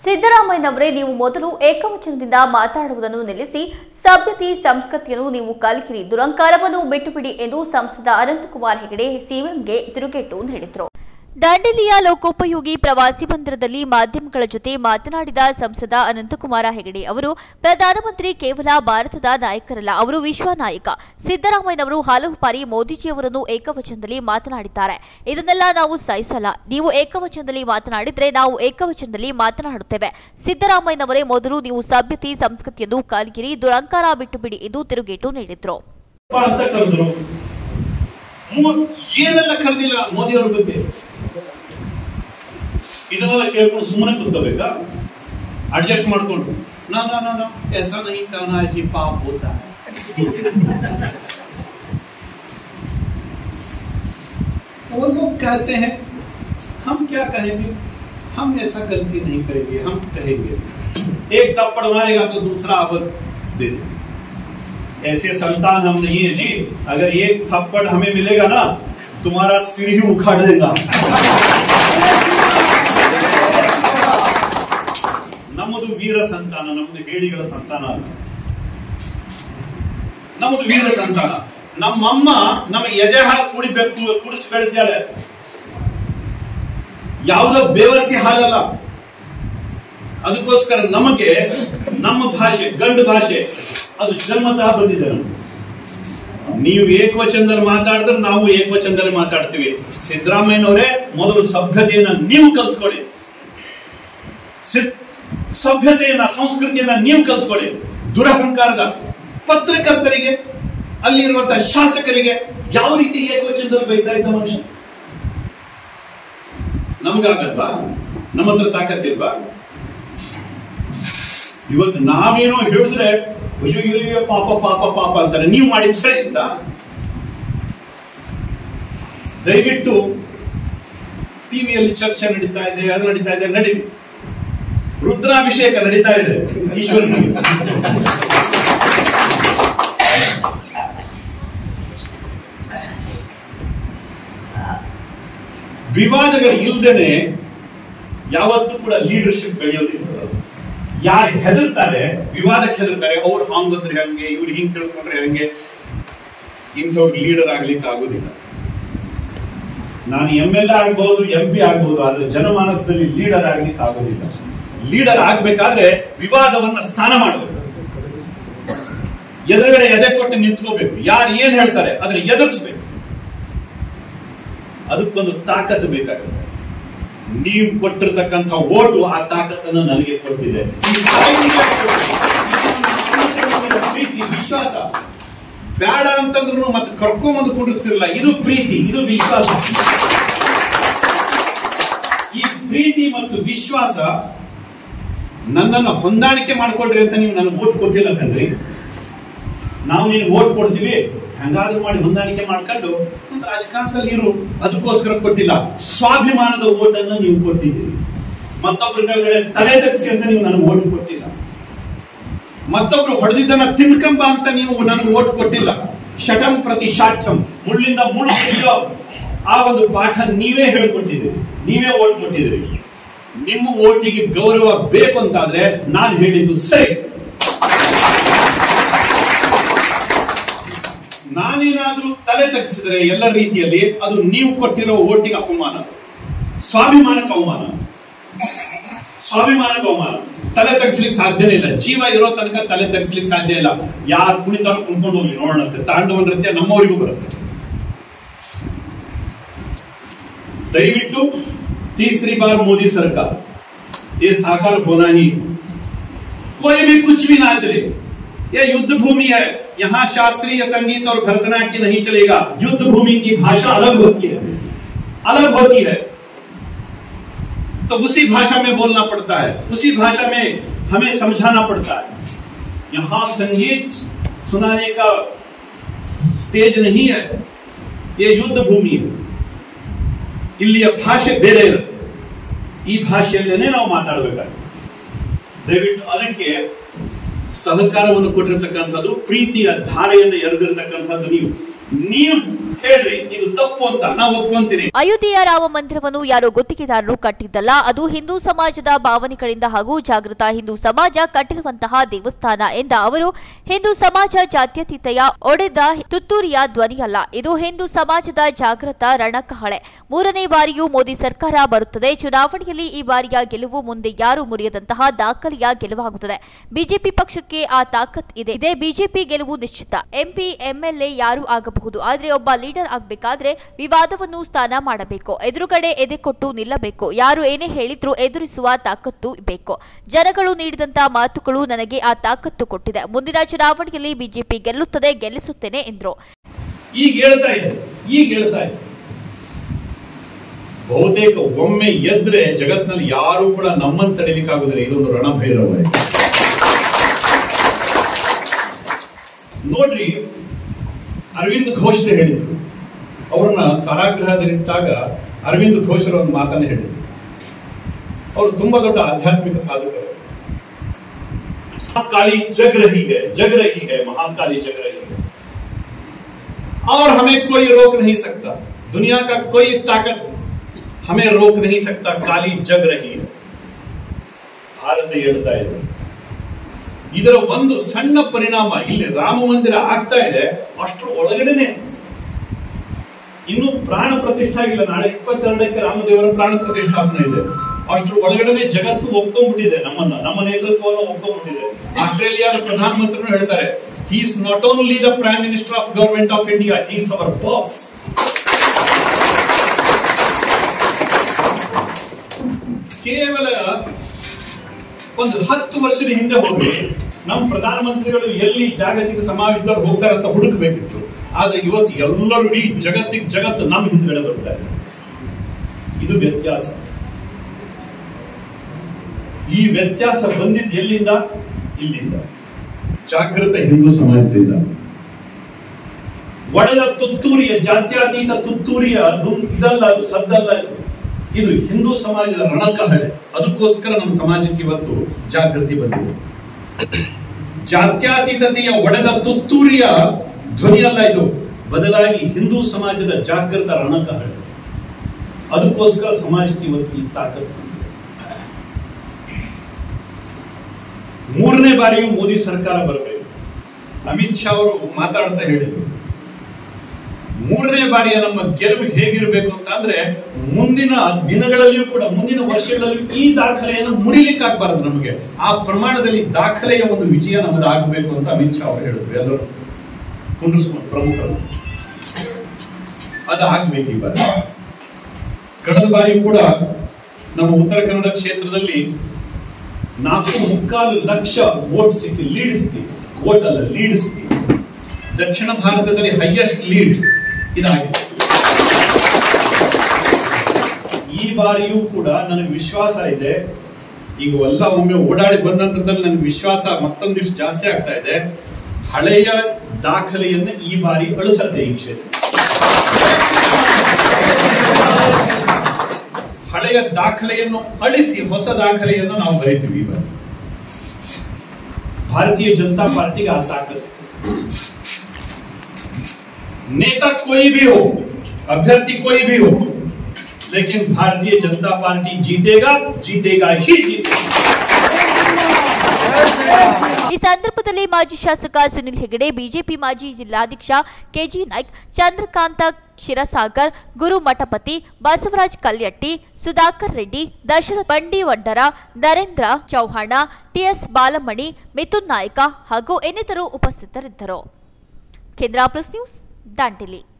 ಸಿದ್ದರಾಮಯ್ಯನವರೇ, ನೀವು ಮೊದಲು ಏಕವಚನದಿಂದ ಮಾತನಾಡುವುದನ್ನು ನಿಲ್ಲಿಸಿ ಸಭ್ಯತೆ ಸಂಸ್ಕೃತಿಯನ್ನು ನೀವು ಕಲಿಯಿರಿ, ದುರಂಕಾರವನ್ನು ಬಿಟ್ಟುಬಿಡಿ ಎಂದು ಸಂಸದ ಅನಂತಕುಮಾರ್ ಹೆಗಡೆ ಸಿಎಂಗೆ ತಿರುಗೇಟು ನೀಡಿದರು. ದಾಂಡೇಲಿಯ ಲೋಕೋಪಯೋಗಿ ಪ್ರವಾಸಿ ಮಂದಿರದಲ್ಲಿ ಮಾಧ್ಯಮಗಳ ಜೊತೆ ಮಾತನಾಡಿದ ಸಂಸದ ಅನಂತಕುಮಾರ ಹೆಗಡೆ ಅವರು, ಪ್ರಧಾನಮಂತ್ರಿ ಕೇವಲ ಭಾರತದ ನಾಯಕರಲ್ಲ, ಅವರು ವಿಶ್ವ ನಾಯಕ. ಸಿದ್ದರಾಮಯ್ಯನವರು ಹಲವು ಬಾರಿ ಮೋದಿಜಿಯವರನ್ನು ಏಕವಚನದಲ್ಲಿ ಮಾತನಾಡಿದ್ದಾರೆ. ಇದನ್ನೆಲ್ಲ ನಾವು ಸಹಿಸಲ್ಲ. ನೀವು ಏಕವಚನದಲ್ಲಿ ಮಾತನಾಡಿದ್ರೆ ನಾವು ಏಕವಚನದಲ್ಲಿ ಮಾತನಾಡುತ್ತೇವೆ. ಸಿದ್ದರಾಮಯ್ಯನವರೇ, ಮೊದಲು ನೀವು ಸಭ್ಯತೆ ಸಂಸ್ಕೃತಿಯನ್ನು ಕಲಿಯಿರಿ, ದುರಂಕಾರ ಬಿಟ್ಟುಬಿಡಿ ಎಂದು ತಿರುಗೇಟು ನೀಡಿದರು. ಇದನ್ನೆಲ್ಲ ಕೇಳ್ಕೊಂಡು ಸುಮ್ಮನೆ ಕೂತ್ಕೋಬೇಕಾ? ಅಡ್ಜಸ್ಟ್ ಮಾಡ್ಕೊಂಡು ನಾ ऐसा नहीं कहना है, पाप होता है. वो लोग कहते हैं, हम क्या कहेंगे? हम ऐसा गलती नहीं करेंगे. हम कहेंगे एक थप्पड़ मारेगा तो दूसरा आबद दे दे. ऐसे संतान हम नहीं है जी. अगर एक थप्पड़ हमें मिलेगा ना, तुम्हारा सिर ही उखाड़ देगा. ನಮ್ಮದು ವೀರ ಸಂತಾನ, ನಮ್ಮದು ಹೇಡಿಗಳ ಸಂತಾನ ಅಲ್ಲ. ನಮ್ಮದು ವೀರ ಸಂತಾನ. ನಮ್ಮಮ್ಮ ನಮಗೆ ಎದೆ ಹಾಲು ಕುಡಿಸಿ ಬೆಳೆಸ್ಯಾಳೆ. ಯಾವುದೋ ಬೇವರ್ಸಿ ಹಾಲಲ್ಲ. ಅದಕ್ಕೋಸ್ಕರ ನಮಗೆ ನಮ್ಮ ಭಾಷೆ, ಗಂಡು ಭಾಷೆ, ಅದು ಜನ್ಮತಃ ಬಂದಿದೆ. ನೀವು ಏಕವಚನದಲ್ಲಿ ಮಾತಾಡಿದ್ರೆ ನಾವು ಏಕವಚನದಲ್ಲಿ ಮಾತಾಡ್ತೀವಿ. ಸಿದ್ದರಾಮಯ್ಯನವರೇ, ಮೊದಲು ಸಭ್ಯತೆಯನ್ನ ನೀವು ಕಲ್ತ್ಕೊಳ್ಳಿ. ಸಭ್ಯತೆಯನ್ನ, ಸಂಸ್ಕೃತಿಯನ್ನ ನೀವು ಕಲ್ತ್ಕೊಳ್ಳಿ. ದುರಹಂಕಾರದ ಪತ್ರಕರ್ತರಿಗೆ, ಅಲ್ಲಿರುವಂತಹ ಶಾಸಕರಿಗೆ ಯಾವ ರೀತಿ ಏಕವಚನದಲ್ಲಿ ಬೈತಾ ಇದ್ದ ಮನುಷ್ಯ. ನಮ್ಗಾಗಲ್ವಾ? ನಮ್ಮ ಹತ್ರ ತಾಕತ್ತಿಲ್ವಾ? ಇವತ್ತು ನಾವೇನೋ ಹೇಳಿದ್ರೆ ಅಯ್ಯೋ ಪಾಪ ಪಾಪ ಪಾಪ ಅಂತಾರೆ. ನೀವು ಮಾಡಿದ ಸರಿ ಅಂತ ದಯವಿಟ್ಟು ಟಿವಿಯಲ್ಲಿ ಚರ್ಚೆ ನಡೀತಾ ಇದೆ, ಅದು ನಡೀತಾ ಇದೆ, ನಡೀಲಿ. ರುದ್ರಾಭಿಷೇಕ ನಡೀತಾ ಇದೆ ಈಶ್ವರನಿಗೆ. ವಿವಾದಗಳು ಇಲ್ದೇನೆ ಯಾವತ್ತೂ ಕೂಡ ಲೀಡರ್ಶಿಪ್ ಬೆಳೆಯೋದಿಲ್ಲ. ಯಾರು ಹೆದರ್ತಾರೆ, ವಿವಾದಕ್ಕೆ ಹೆದರ್ತಾರೆ, ಅವ್ರು ಹಾಂಗ್ ಬಂದ್ರೆ ಹಂಗೆ, ಇವ್ರು ಹಿಂಗ್ ತಿಳ್ಕೊಂಡ್ರೆ ಹಂಗೆ, ಇಂಥವ್ರು ಲೀಡರ್ ಆಗ್ಲಿಕ್ಕೆ ಆಗೋದಿಲ್ಲ. ನಾನು MLA ಆಗ್ಬಹುದು, MP ಆಗ್ಬಹುದು, ಆದ್ರೆ ಜನಮಾನಸದಲ್ಲಿ ಲೀಡರ್ ಆಗ್ಲಿಕ್ಕೆ ಆಗೋದಿಲ್ಲ. ಲೀಡರ್ ಆಗ್ಬೇಕಾದ್ರೆ ವಿವಾದವನ್ನ ಸ್ನಾನ ಮಾಡಬೇಕು. ಎದುರುಗಡೆ ಎದೆ ಕೊಟ್ಟು ನಿಂತ್ಕೋಬೇಕು. ಯಾರು ಏನ್ ಹೇಳ್ತಾರೆ ಅದನ್ನ ಎದುರಿಸಬೇಕು. ಅದಕ್ಕೊಂದು ತಾಕತ್ತು ಬೇಕಾಗುತ್ತೆ. ನೀವು ಕೊಟ್ಟಿರ್ತಕ್ಕಂಥ ಓಟು ಆ ತಾಕತ್ತನ್ನು ನನಗೆ ಕೊಟ್ಟಿದೆ. ಪ್ರೀತಿ, ವಿಶ್ವಾಸ. ಬೇಡ ಅಂತಂದ್ರು ಮತ್ತೆ ಕರ್ಕೊಂಬಂದು ಕುಡಿಸ್ತಿರಲ್ಲ. ಇದು ಪ್ರೀತಿ, ಇದು ವಿಶ್ವಾಸ. ಈ ಪ್ರೀತಿ ಮತ್ತು ವಿಶ್ವಾಸ ನನ್ನನ್ನು ಹೊಂದಾಣಿಕೆ ಮಾಡ್ಕೊಳ್ರಿ ಅಂತ ನೀವು ನನಗೆ ಓಟ್ ಕೊಟ್ಟಿಲ್ಲ ಕಣ್ರಿ. ನಾವು ನೀನು ಓಟ್ ಕೊಡ್ತೀವಿ, ಹಂಗಾದ್ರೂ ಮಾಡಿ ಹೊಂದಾಣಿಕೆ ಮಾಡ್ಕೊಂಡು ಒಂದು ರಾಜಕಾರಣದಲ್ಲಿ ಇರು, ಅದಕ್ಕೋಸ್ಕರ ಕೊಟ್ಟಿಲ್ಲ. ಸ್ವಾಭಿಮಾನದ ಓಟನ್ನು ನೀವು ಕೊಟ್ಟಿದ್ದೀರಿ. ಮತ್ತೊಬ್ಬರ ಕೆಳಗಡೆ ತಲೆ ತಗ್ಸಿ ಅಂತ ನೀವು ನನಗೆ ಓಟ್ ಕೊಟ್ಟಿಲ್ಲ. ಮತ್ತೊಬ್ರು ಹೊಡೆದಿದ್ದನ್ನ ತಿನ್ಕಂಬ ಅಂತ ನೀವು ನನಗೆ ಓಟ್ ಕೊಟ್ಟಿಲ್ಲ. ಶಟಂ ಪ್ರತಿ ಶಾಠಂ, ಮುಳ್ಳಿಂದ ಮುಳ್ಳು ತೆಗೆಯೋ ಆ ಒಂದು ಪಾಠ ನೀವೇ ಹೇಳ್ಕೊಟ್ಟಿದ್ದೀರಿ, ನೀವೇ ಓಟ್ ಕೊಟ್ಟಿದ್ದೀರಿ. ನಿಮ್ಮ ಓಟಿಗೆ ಗೌರವ ಬೇಕು ಅಂತಾದ್ರೆ ನಾನು ಹೇಳಿದ್ದು ಸರಿ. ನಾನೇನಾದ್ರೂ ತಲೆ ತಗ್ಸಿದ್ರೆ ಎಲ್ಲ ರೀತಿಯಲ್ಲಿ ಅದು ನೀವು ಕೊಟ್ಟಿರೋ ಓಟಿಗೆ ಅಪಮಾನ, ಸ್ವಾಭಿಮಾನಕ್ಕೆ ಅವಮಾನ. ಸ್ವಾಭಿಮಾನಕ್ಕೆ ಅವಮಾನ. ತಲೆ ತಗ್ಸ್ಲಿಕ್ಕೆ ಸಾಧ್ಯನೇ ಇಲ್ಲ. ಜೀವ ಇರೋ ತನಕ ತಲೆ ತಗ್ಸ್ಲಿಕ್ಕೆ ಸಾಧ್ಯ ಇಲ್ಲ. ಯಾರು ಕುಣಿತಾರೋ ಕುಣ್ಕೊಂಡು ಹೋಗಿ ನೋಡೋಣಂತೆ. ತಾಂಡವ ನೃತ್ಯ ನಮ್ಮವರಿಗೂ ಬರುತ್ತೆ. ದಯವಿಟ್ಟು तीसरी बार मोदी सरकार, ये साकार होना ही, कोई भी कुछ भी ना चले. ये युद्ध भूमि है, यहाँ शास्त्रीय संगीत और भरतनाट्य नहीं चलेगा. युद्ध भूमि की भाषा अलग होती है, अलग होती है. तो उसी भाषा में बोलना पड़ता है, उसी भाषा में हमें समझाना पड़ता है. यहाँ संगीत सुनाने का स्टेज नहीं है, ये युद्ध भूमि है. ಇಲ್ಲಿಯ ಭಾಷೆ ಬೇರೆ ಇರುತ್ತೆ. ಈ ಭಾಷೆಯಲ್ಲೇನೆ ನಾವು ಮಾತಾಡಬೇಕಾಗುತ್ತೆ. ದಯವಿಟ್ಟು ಅದಕ್ಕೆ ಸಹಕಾರವನ್ನು ಕೊಟ್ಟಿರ್ತಕ್ಕಂಥದ್ದು, ಪ್ರೀತಿಯ ಧಾರೆಯನ್ನು ಎರೆದಿರ್ತಕ್ಕಂಥದ್ದು ನೀವು ಹೇಳ್ರಿ ಇದು ತಪ್ಪು ಅಂತ ನಾವು ಒಪ್ಕೊಂತೀನಿ. ಅಯೋಧ್ಯೆಯ ರಾಮ ಮಂದಿರವನ್ನು ಯಾರೋ ಗುತ್ತಿಗೆದಾರರು ಕಟ್ಟಿದ್ದಲ್ಲ, ಅದು ಹಿಂದೂ ಸಮಾಜದ ಭಾವನೆಗಳಿಂದ ಹಾಗೂ ಜಾಗೃತ ಹಿಂದೂ ಸಮಾಜ ಕಟ್ಟಿರುವಂತಹ ದೇವಸ್ಥಾನ ಎಂದ ಅವರು, ಹಿಂದೂ ಸಮಾಜ ಜಾತ್ಯತೀತೆಯ ಒಡೆದ ತುತ್ತೂರಿಯ ಧ್ವನಿಯಲ್ಲ, ಇದು ಹಿಂದೂ ಸಮಾಜದ ಜಾಗೃತ ರಣಕಹಳೆ. 3ನೇ ಬಾರಿಯೂ ಮೋದಿ ಸರ್ಕಾರ ಬರುತ್ತದೆ. ಚುನಾವಣೆಯಲ್ಲಿ ಈ ಬಾರಿಯ ಗೆಲುವು ಮುಂದೆ ಯಾರು ಮುರಿಯದಂತಹ ದಾಖಲೆಯ ಗೆಲುವಾಗುತ್ತದೆ. ಬಿಜೆಪಿ ಪಕ್ಷಕ್ಕೆ ಆ ತಾಕತ್ ಇದೆ. ಇದೇ ಬಿಜೆಪಿ ಗೆಲುವು ನಿಶ್ಚಿತ. ಎಂಪಿ ಎಂಎಲ್ಎ ಯಾರು ಆಗಬಹುದು, ಆದರೆ ಒಬ್ಬ ಲೀಡರ್ ಆಗಬೇಕಾದ್ರೆ ವಿವಾದವನ್ನು ಸ್ಥಾನ ಮಾಡಬೇಕು, ಎದುರುಗಡೆ ಎದೆ ಕೊಟ್ಟು ನಿಲ್ಲಬೇಕು, ಯಾರು ಏನೇ ಹೇಳಿದ್ರೂ ಎದುರಿಸುವ ತಾಕತ್ತು ಬೇಕು. ಜನಗಳು ನೀಡಿದಂತ ಮಾತುಗಳು ನನಗೆ ಆ ತಾಕತ್ತು ಕೊಟ್ಟಿದೆ. ಮುಂದಿನ ಚುನಾವಣೆಯಲ್ಲಿ ಬಿಜೆಪಿ ಗೆಲ್ಲುತ್ತದೆ, ಗೆಲ್ಲಿಸುತ್ತೇನೆ ಎಂದರು. ಈಗ ಹೇಳ್ತಾ ಇದೆ ಬಹುತೇಕ ಒಮ್ಮೆ ಎದ್ರೆ ಜಗತ್ನಲ್ಲಿ ಯಾರು ಕೂಡ ನಮ್ಮನ್ನು ತಡೆಯಲಿಕ್ಕಾಗುದಿಲ್ಲ. ಇದೊಂದು ರಣಭೈರವ. ನೋಡ್ರಿ, ಅರವಿಂದ್ ಘೋಷ್ ಹೇಳಿದ್ರು, ಅವ್ರನ್ನ ಕಾರಾಗೃಹದಲ್ಲಿಟ್ಟಾಗ ಅರವಿಂದ್ ಘೋಷರ ಒಂದು ಮಾತನ್ನು ಹೇಳಿದ್ರು. ಅವರು ತುಂಬಾ ದೊಡ್ಡ ಆಧ್ಯಾತ್ಮಿಕ ಸಾಧಕರು. महाकाली जग रही है, महाकाली जग रही है और हमें कोई रोक नहीं सकता. दुनिया का कोई ताकत हमें रोक नहीं सकता. काली जग रही है. ಭಾರತ ಹೇಳ್ತಾ ಇದೆ. ಇದರ ಒಂದು ಸಣ್ಣ ಪರಿಣಾಮ ಇಲ್ಲಿ ರಾಮ ಮಂದಿರ ಆಗ್ತಾ ಇದೆ. ಅಷ್ಟರ ಒಳಗಡೆನೆ ಇನ್ನು ಪ್ರಾಣ ಪ್ರತಿಷ್ಠೆ ಆಗಿಲ್ಲ. ನಾಳೆ 22ಕ್ಕೆ ರಾಮದೇವರ ಪ್ರಾಣ ಪ್ರತಿಷ್ಠಾಪನೆ ಇದೆ. ಅಷ್ಟರ ಒಳಗಡೆನೆ ಜಗತ್ತು ಒಪ್ಕೊಂಡ್ಬಿಟ್ಟಿದೆ, ನಮ್ಮ ನೇತೃತ್ವವನ್ನು ಒಪ್ಕೊಂಡ್ಬಿಟ್ಟಿದೆ. ಆಸ್ಟ್ರೇಲಿಯಾದ ಪ್ರಧಾನಮಂತ್ರಿಗಳು ಹೇಳ್ತಾರೆ, he is not only the prime minister of government of India, he is our boss. ಕೇವಲ ಒಂದು 10 ವರ್ಷದ ಹಿಂದೆ ಹೋಗಿ ನಮ್ಮ ಪ್ರಧಾನಮಂತ್ರಿಗಳು ಎಲ್ಲಿ ಜಾಗತಿಕ ಸಮಾವೇಶದಲ್ಲಿ ಹೋಗ್ತಾರೆ ಅಂತ ಹುಡುಕಬೇಕಿತ್ತು. ಆದ್ರೆ ಇವತ್ತು ಎಲ್ಲರೂ ಇಡೀ ಜಗತ್ತು ನಮ್ಮ ಹಿಂದ್ಗಡೆ ಬರ್ತಾರೆ. ಇದು ವ್ಯತ್ಯಾಸ. ಈ ವ್ಯತ್ಯಾಸ ಬಂದಿದ್ದು ಎಲ್ಲಿಂದ? ಇಲ್ಲಿಂದ, ಜಾಗೃತ ಹಿಂದೂ ಸಮಾಜದಿಂದ. ಒಡೆದ ತುತ್ತೂರಿಯ, ಜಾತ್ಯತೀತ ತುತ್ತೂರಿಯ ಇದಲ್ಲ, ಅದು ಸದ್ದಲ್ಲ. ಇದು ಹಿಂದೂ ಸಮಾಜದ ರಣಕಹಳೆ. ಅದಕ್ಕೋಸ್ಕರ ನಮ್ಮ ಸಮಾಜಕ್ಕೆ ಇವತ್ತು ಜಾಗೃತಿ ಬಂದಿದೆ. ಜಾತ್ಯತೀತತೆಯ ಒಡೆದ ತುತ್ತೂರಿಯ ಧ್ವನಿಯಲ್ಲ ಇದು, ಬದಲಾಗಿ ಹಿಂದೂ ಸಮಾಜದ ಜಾಗೃತ ರಣಕಹಳೆ. ಅದಕ್ಕೋಸ್ಕರ ಸಮಾಜಕ್ಕೆ ಇವತ್ತು ಈ ತಾಕತ್ತು. 3ನೇ ಬಾರಿಯೂ ಮೋದಿ ಸರ್ಕಾರ ಬರಬೇಕು. ಅಮಿತ್ ಶಾ ಅವರು ಮಾತಾಡ್ತಾ ಹೇಳಿದ್ರು, 3ನೇ ಬಾರಿಯ ನಮ್ಮ ಗೆಲುವು ಹೇಗಿರಬೇಕು ಅಂತ ಅಂದ್ರೆ, ಮುಂದಿನ ದಿನಗಳಲ್ಲಿಯೂ ಕೂಡ, ಮುಂದಿನ ವರ್ಷಗಳಲ್ಲಿಯೂ ಈ ದಾಖಲೆಯನ್ನು ಮುರಿಲಿಕ್ಕಾಗಬಾರದು. ನಮಗೆ ಆ ಪ್ರಮಾಣದಲ್ಲಿ ದಾಖಲೆಯ ಒಂದು ವಿಜಯ ನಮ್ಮದು ಆಗಬೇಕು ಅಂತ ಅಮಿತ್ ಶಾ ಅವರು ಹೇಳಿದ್ರು. ಎಲ್ಲರೂ ಕುಂಡಿಸ್ಕೊಂಡು ಪ್ರಮುಖರು ಅದು ಆಗ್ಬೇಕು. ಈ ಬಾರಿ, ಕಳೆದ ಬಾರಿ ಕೂಡ ನಮ್ಮ ಉತ್ತರ ಕನ್ನಡ ಕ್ಷೇತ್ರದಲ್ಲಿ 4.25 ಲಕ್ಷ ವೋಟ್ ಸಿಕ್ಕಿ, ಲೀಡ್ ಸಿಕ್ಕಿ, ವೋಟ್ ಅಲ್ಲ ಲೀಡ್ ಸಿಕ್ಕಿ. ದಕ್ಷಿಣ ಭಾರತದಲ್ಲಿ ಹೈಯೆಸ್ಟ್ ಲೀಡ್ ಇದಾಗಿದೆ. ಈ ಬಾರಿಯೂ ಕೂಡ ನನಗೆ ವಿಶ್ವಾಸ ಇದೆ, ಈಗ ಎಲ್ಲ ಒಮ್ಮೆ ಓಡಾಡಿ ಬಂದ ನಂತರದಲ್ಲಿ ನನಗೆ ವಿಶ್ವಾಸ ಮತ್ತೊಂದಿಷ್ಟು ಜಾಸ್ತಿ ಆಗ್ತಾ ಇದೆ. ಹಳೆಯ ದಾಖಲೆಯನ್ನು ಈ ಬಾರಿ ಅಳಿಸತ್ತೆ ಈ ಕ್ಷೇತ್ರ. ಹಳೆಯ ದಾಖಲೆಯನ್ನು ಅಳಿಸಿ ಹೊಸ ದಾಖಲೆಯನ್ನು ನಾವು ಬರೀತೀವಿ. ಈ ಬಾರಿ ಭಾರತೀಯ ಜನತಾ ಪಾರ್ಟಿಗೆ ಆ ತಾಕತ್ತು. नेता कोई भी हो, अभ्यर्थी कोई भी हो, लेकिन भारतीय जनता पार्टी जीतेगा ही जीतेगा. ಈ ಸಂದರ್ಭದಲ್ಲಿ ಮಾಜಿ ಶಾಸಕ ಸುನಿಲ್ ಹೆಗಡೆ, ಬಿಜೆಪಿ ಮಾಜಿ ಜಿಲ್ಲಾಧ್ಯಕ್ಷ ಕೆಜಿ ನಾಯ್ಕ್, ಚಂದ್ರಕಾಂತ ಕ್ಷೀರಸಾಗರ್, ಗುರು ಮಠಪತಿ, ಬಸವರಾಜ್ ಕಲ್ಯಟ್ಟಿ, ಸುಧಾಕರ್ ರೆಡ್ಡಿ, ದಶರಥ್ ಬಂಡಿವಡ್ಡರ, ನರೇಂದ್ರ ಚೌಹಾಣ, ಟಿಎಸ್ ಬಾಲಮಣಿ, ಮಿಥುನ್ ನಾಯ್ಕ ಹಾಗೂ ಇನ್ನಿತರು ಉಪಸ್ಥಿತರಿದ್ದರು. ಕೇಂದ್ರ ಪ್ಲಸ್ ನ್ಯೂಸ್, ದಾಂಡೇಲಿ.